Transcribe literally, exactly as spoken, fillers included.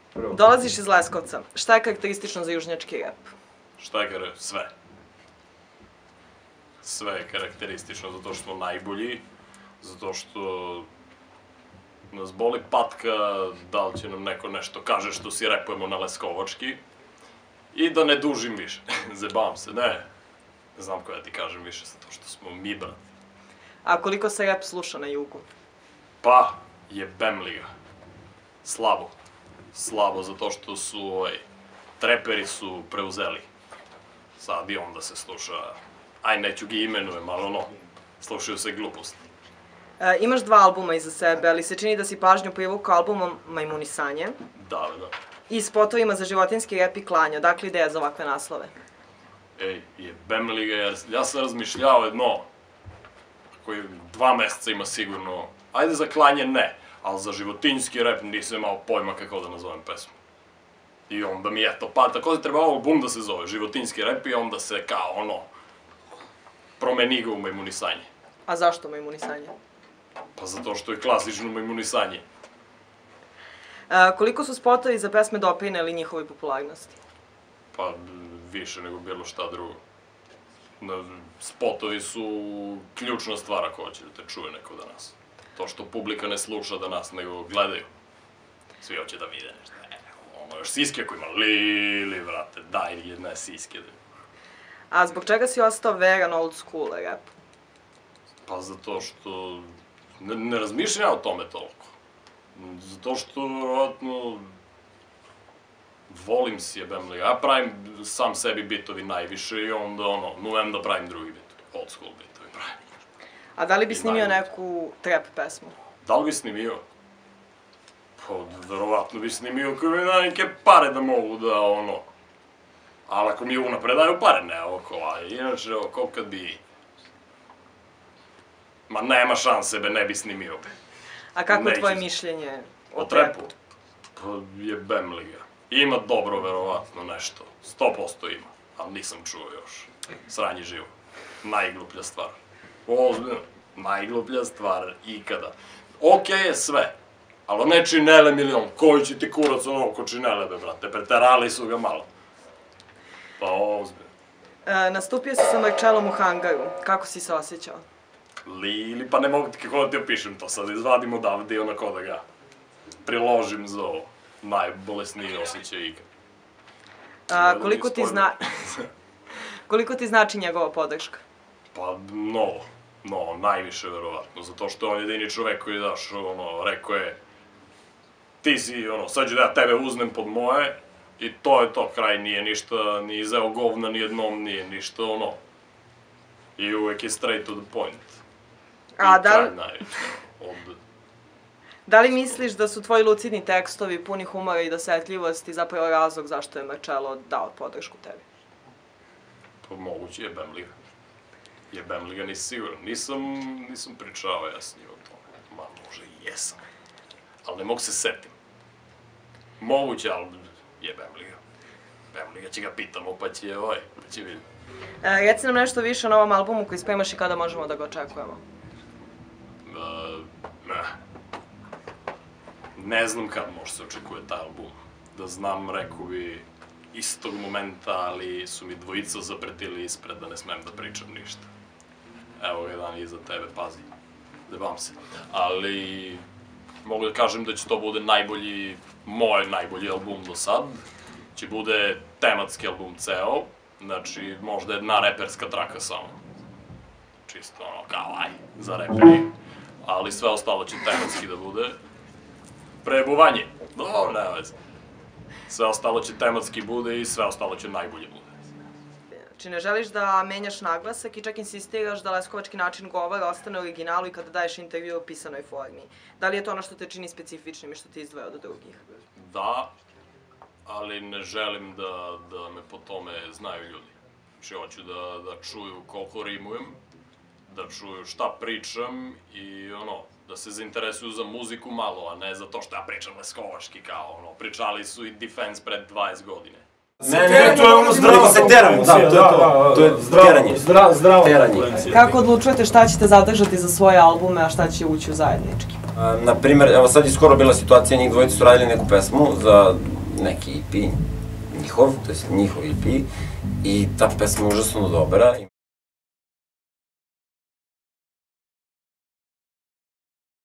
Dolaziš iz Leskovca. Šta je karakteristično za južnjački rep? Šta je karakteristično? Sve. Sve je karakteristično zato što smo najbolji, zato što nas boli patka da li će nam neko nešto kaže što si repujemo na leskovački i da ne dužim više. Zebam se, ne. Ne znam koja ti kažem više, zato što smo mi, brat. A koliko se rep sluša na jugu? Pa, jebem li ga. Slabo. Slabo, zato što su, ovaj, treperi su preuzeli. Sad i onda se sluša, aj neću ga imenujem, ali ono, slušaju se gluposti. E, imaš dva albuma iza sebe, ali se čini da si pažnju privukao albumom Majmunisanje. Da, da. I spotovima za životinjski rep i klanje. Odakle ideja za ovakve naslove? Ej, jebem li ga, jer ja sam razmišljao jedno, koji dva meseca ima sigurno, ajde za klanje ne, ali za životinjski rep nisam imao pojma kako da nazovem pesmu. I onda mi eto, pa tako da treba ovo album da se zove, životinjski rep i onda se kao ono, promeni ga u Majmunisanje. A zašto Majmunisanje? Pa zato što je klasično Majmunisanje. E, koliko su spotovi za pesme doprineli njihovoj popularnosti? Pa više nego bilo šta drugo. Spotovi su ključna stvar ako hoće da te čuje neko danas. To što publika ne sluša danas, nego gledaju. Svi hoće da vide nešto. Ono još siske ako ima Lili, vrate, daj jedne siske. A zbog čega si ostao veran old school rapu? Pa zato što ne, ne razmišljam ja o tome toliko. Zato što, vjerojatno, volim si jebem li. Ja pravim sam sebi bitovi najviše i onda, ono, nujem da pravim drugi bitovi. Old school bitovi pravim. A da li bi snimio neku trap pesmu? Da li bi snimio? Pa, verovatno bi snimio koji mi da neke pare da mogu da, ono... Ali ako mi unapred daju pare, ne oko, a inače, oko kad bi... Ma nema šanse, be, ne bi snimio, be. A kako je tvoje mišljenje o trapu? Pa, jebem li ga. Ima dobro, verovatno, nešto. Sto posto ima, ali nisam čuo još. Sranje živo. Najgluplja stvar. Ozbiljno, najgluplja stvar ikada. Okej je sve, ali ne činele milion. Koji će ti kurac ono oko činele, be, brate? Preterali su ga malo. Pa ozbiljno. E, nastupio si sa Marčelom u hangaru. Kako si se osjećao? Lili, pa ne mogu ti kako da ti opišem to sad. Izvadim odavde i onako da ga priložim za ovo. Najbolesniji osjećaj ikad. A, koliko ti zna... koliko ti znači njegova podrška? Pa, mnogo. No, najviše, verovatno. Zato što on je jedini čovek koji, daš, ono, rekao je ti si, ono, sad ću da ja tebe uzmem pod moje i to je to, kraj, nije ništa, ni izeo govna, ni jednom, nije ništa, ono. I uvek je straight to the point. A da li... I kraj najviše. Od... Da li misliš da su tvoji lucidni tekstovi puni humora i dosetljivosti zapravo razlog zašto je Marčelo dao podršku tebi? Pa moguće, jebem li ga. Jebem li ga, nisi siguran. Nisam, nisam pričao ja s njim o tome. Ma, možda i jesam. Ali ne mogu se setim. Moguće, ali jebem li ga. Jebem li ga, će ga pitamo, pa će, ovaj, pa će vidjeti. E, reci nam nešto više o novom albumu koji spremaš i kada možemo da ga očekujemo. E, ne. Ne znam kad može se očekuje taj album. Da znam, rekao bi istog momenta, ali su mi dvojica zapretili ispred da ne smem da pričam ništa. Evo ga dan iza tebe, pazi. Zebam se. Ali mogu da kažem da će to bude najbolji, moj najbolji album do sad. Će bude tematski album ceo. Znači, možda jedna reperska traka samo. Čisto ono, kao aj, za reperi. Ali sve ostalo će tematski da bude. Prebuvanje. Dobro, ne veze. Sve ostalo će tematski bude i sve ostalo će najbolje bude. Znači, ne želiš da menjaš naglasak i čak insistiraš da leskovački način govora ostane u originalu i kada daješ intervju u pisanoj formi. Da li je to ono što te čini specifičnim i što te izdvaja od drugih? Da, ali ne želim da, da me po tome znaju ljudi. Znači, hoću da, da čuju koliko rimujem, da čuju šta pričam i ono, da se zainteresuju za muziku malo, a ne za to što ja pričam leskovački kao ono, pričali su i Defense pred dvadeset godine. Ne, ne, to je ono zdravo, se teramo, da, to je to, to je teranje, zdravo teranje. Kako odlučujete šta ćete zadržati za svoje albume, a šta će ući u zajednički? Naprimer, evo sad je skoro bila situacija, njih dvojica su radili neku pesmu za neki E P njihov, to je njihov E P i ta pesma je užasno dobra.